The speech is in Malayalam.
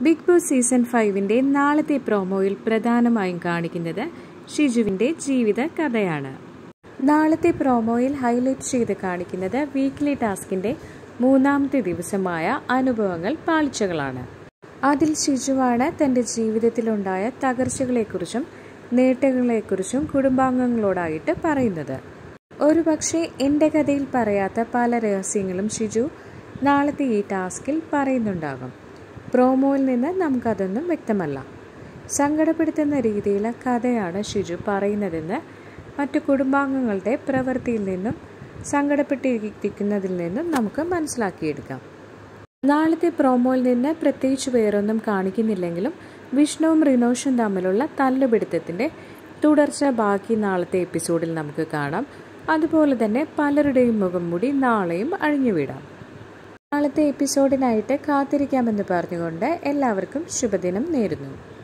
ബിഗ് ബോസ് സീസൺ 5-ന്റെ നാളത്തെ പ്രോമോയിൽ പ്രധാനമായും കാണിക്കുന്നത് ഷിജുവിന്റെ ജീവിത കഥയാണ്. നാളത്തെ പ്രോമോയിൽ ഹൈലൈറ്റ് ചെയ്ത് കാണിക്കുന്നത് വീക്ക്ലി ടാസ്കിന്റെ 3ാമത്തെ ദിവസമായ അനുഭവങ്ങൾ പാളിച്ചകളാണ്. അതിൽ ഷിജുവാണ് തന്റെ ജീവിതത്തിലുണ്ടായ തകർച്ചകളെക്കുറിച്ചും നേട്ടങ്ങളെക്കുറിച്ചും കുടുംബാംഗങ്ങളോടായിട്ട് പറയുന്നത്. ഒരുപക്ഷെ എൻ്റെ കഥയിൽ പറയാത്ത പല രഹസ്യങ്ങളും ഷിജു നാളത്തെ ഈ ടാസ്കിൽ പറയുന്നുണ്ടാകും. പ്രോമോയിൽ നിന്ന് നമുക്കതൊന്നും വ്യക്തമല്ല. സങ്കടപ്പെടുത്തുന്ന രീതിയിലെ കഥയാണ് ഷിജു പറയുന്നതെന്ന് മറ്റു കുടുംബാംഗങ്ങളുടെ പ്രവൃത്തിയിൽ നിന്നും സങ്കടപ്പെട്ടിരിക്കുന്നതിൽ നിന്നും നമുക്ക് മനസ്സിലാക്കിയെടുക്കാം. നാളത്തെ പ്രോമോയിൽ നിന്ന് പ്രത്യേകിച്ച് വേറൊന്നും കാണിക്കുന്നില്ലെങ്കിലും വിഷ്ണുവും റിനോഷും തമ്മിലുള്ള തല്ലുപിടുത്തത്തിൻ്റെ തുടർച്ച ബാക്കി നാളത്തെ എപ്പിസോഡിൽ നമുക്ക് കാണാം. അതുപോലെ തന്നെ പലരുടെയും മുഖംമൂടി നാളെയും അഴിഞ്ഞുവിടാം. നാളത്തെ എപ്പിസോഡിനായിട്ട് കാത്തിരിക്കാമെന്ന് പറഞ്ഞുകൊണ്ട് എല്ലാവർക്കും ശുഭദിനം നേരുന്നു.